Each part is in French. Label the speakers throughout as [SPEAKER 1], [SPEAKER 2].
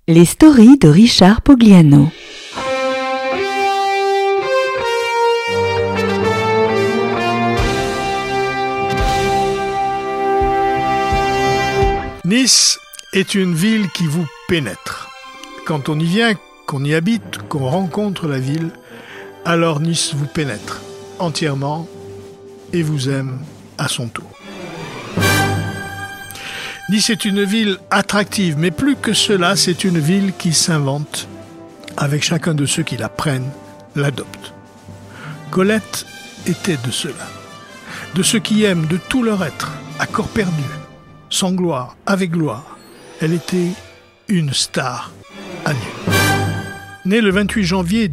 [SPEAKER 1] Les stories de Richard Pogliano.
[SPEAKER 2] Nice est une ville qui vous pénètre. Quand on y vient, qu'on y habite, qu'on rencontre la ville, alors Nice vous pénètre entièrement et vous aime à son tour. Nice est une ville attractive, mais plus que cela, c'est une ville qui s'invente avec chacun de ceux qui la prennent, l'adoptent. Colette était de ceux-là, de ceux qui aiment de tout leur être, à corps perdu, sans gloire, avec gloire. Elle était une star à nu. Née le 28 janvier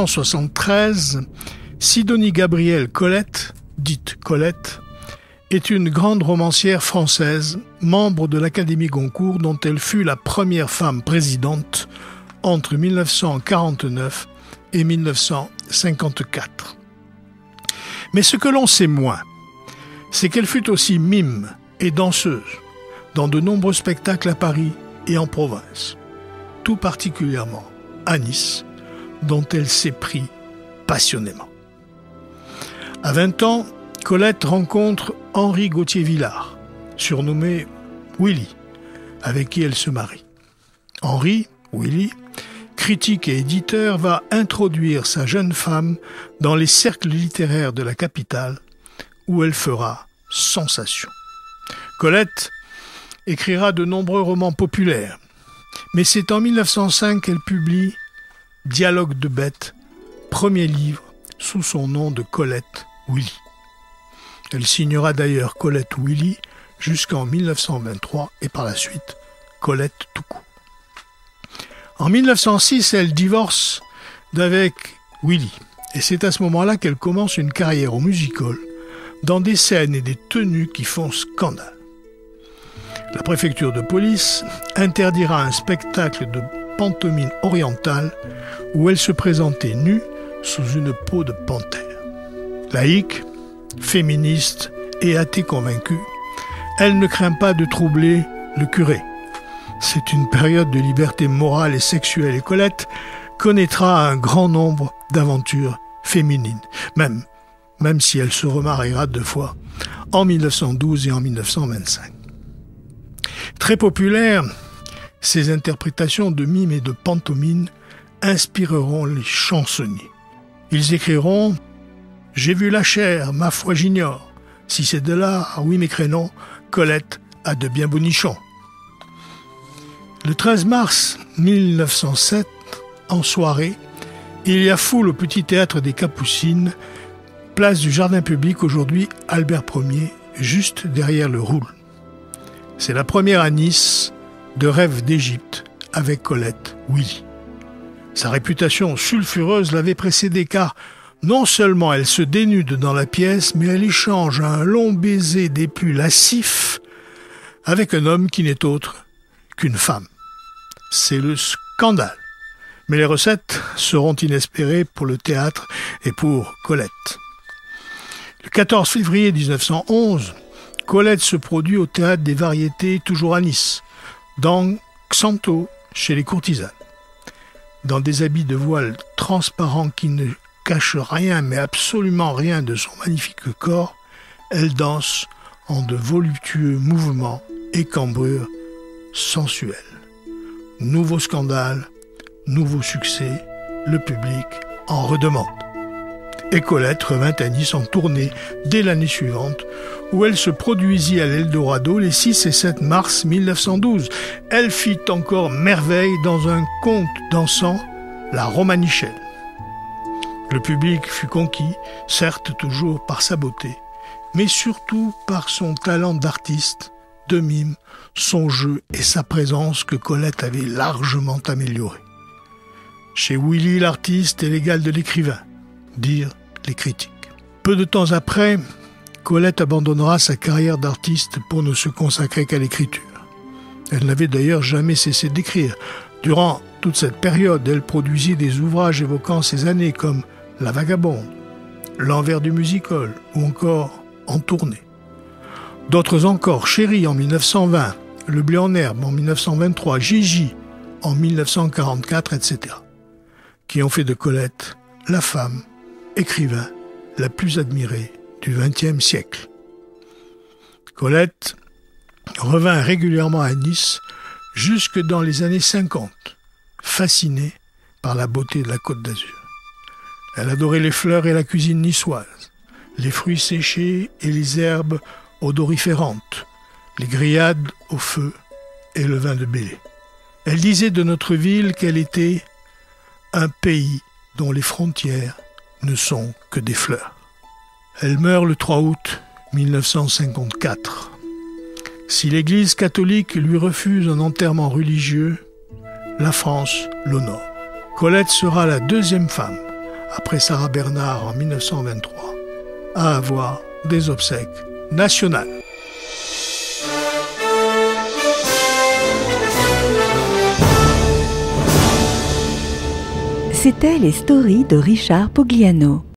[SPEAKER 2] 1873, Sidonie Gabrielle Colette, dite Colette, est une grande romancière française, membre de l'Académie Goncourt, dont elle fut la première femme présidente entre 1949 et 1954. Mais ce que l'on sait moins, c'est qu'elle fut aussi mime et danseuse dans de nombreux spectacles à Paris et en province, tout particulièrement à Nice, dont elle s'éprit passionnément. À 20 ans, Colette rencontre Henri Gauthier-Villard, surnommé Willy, avec qui elle se marie. Henri, Willy, critique et éditeur, va introduire sa jeune femme dans les cercles littéraires de la capitale, où elle fera sensation. Colette écrira de nombreux romans populaires, mais c'est en 1905 qu'elle publie Dialogue de bêtes, premier livre sous son nom de Colette Willy. Elle signera d'ailleurs Colette Willy jusqu'en 1923 et par la suite Colette tout court. En 1906, elle divorce d'avec Willy et c'est à ce moment-là qu'elle commence une carrière au music-hall dans des scènes et des tenues qui font scandale. La préfecture de police interdira un spectacle de pantomime orientale où elle se présentait nue sous une peau de panthère. Laïque, féministe et athée convaincue, elle ne craint pas de troubler le curé. C'est une période de liberté morale et sexuelle et Colette connaîtra un grand nombre d'aventures féminines, même si elle se remariera 2 fois, en 1912 et en 1925. Très populaires, ces interprétations de mime et de pantomime inspireront les chansonniers. Ils écriront « J'ai vu la chair, ma foi j'ignore. Si c'est de là, ah oui mes crénons, Colette a de bien bonichons. » Le 13 mars 1907, en soirée, il y a foule au petit théâtre des Capucines, place du Jardin public, aujourd'hui Albert Ier, juste derrière le Roule. C'est la première à Nice de Rêve d'Égypte avec Colette Willy. Sa réputation sulfureuse l'avait précédée car non seulement elle se dénude dans la pièce, mais elle échange un long baiser des plus lascifs avec un homme qui n'est autre qu'une femme. C'est le scandale. Mais les recettes seront inespérées pour le théâtre et pour Colette. Le 14 février 1911, Colette se produit au Théâtre des Variétés, toujours à Nice, dans Xanto, chez les courtisanes. Dans des habits de voile transparents qui ne cachent rien, mais absolument rien de son magnifique corps, elle danse en de voluptueux mouvements et cambrures sensuelles. Nouveau scandale, nouveau succès, le public en redemande. Et Colette revint à Nice en tournée dès l'année suivante, où elle se produisit à l'Eldorado les 6 et 7 mars 1912. Elle fit encore merveille dans un conte dansant, la Romanichelle. Le public fut conquis, certes toujours par sa beauté, mais surtout par son talent d'artiste, de mime, son jeu et sa présence que Colette avait largement amélioré. Chez Willy, l'artiste est l'égal de l'écrivain, dirent les critiques. Peu de temps après, Colette abandonnera sa carrière d'artiste pour ne se consacrer qu'à l'écriture. Elle n'avait d'ailleurs jamais cessé d'écrire. Durant toute cette période, elle produisit des ouvrages évoquant ses années comme La Vagabonde, L'envers du music-hall ou encore En tournée. D'autres encore, Chérie en 1920, Le blé en herbe en 1923, Gigi en 1944, etc., qui ont fait de Colette la femme, écrivain, la plus admirée du XXe siècle. Colette revint régulièrement à Nice jusque dans les années 50, fascinée par la beauté de la Côte d'Azur. Elle adorait les fleurs et la cuisine niçoise, les fruits séchés et les herbes odoriférantes, les grillades au feu et le vin de Bélé. Elle disait de notre ville qu'elle était un pays dont les frontières ne sont que des fleurs. Elle meurt le 3 août 1954. Si l'Église catholique lui refuse un enterrement religieux, la France l'honore. Colette sera la deuxième femme, après Sarah Bernard en 1923, à avoir des obsèques nationales.
[SPEAKER 1] C'était les stories de Richard Pogliano.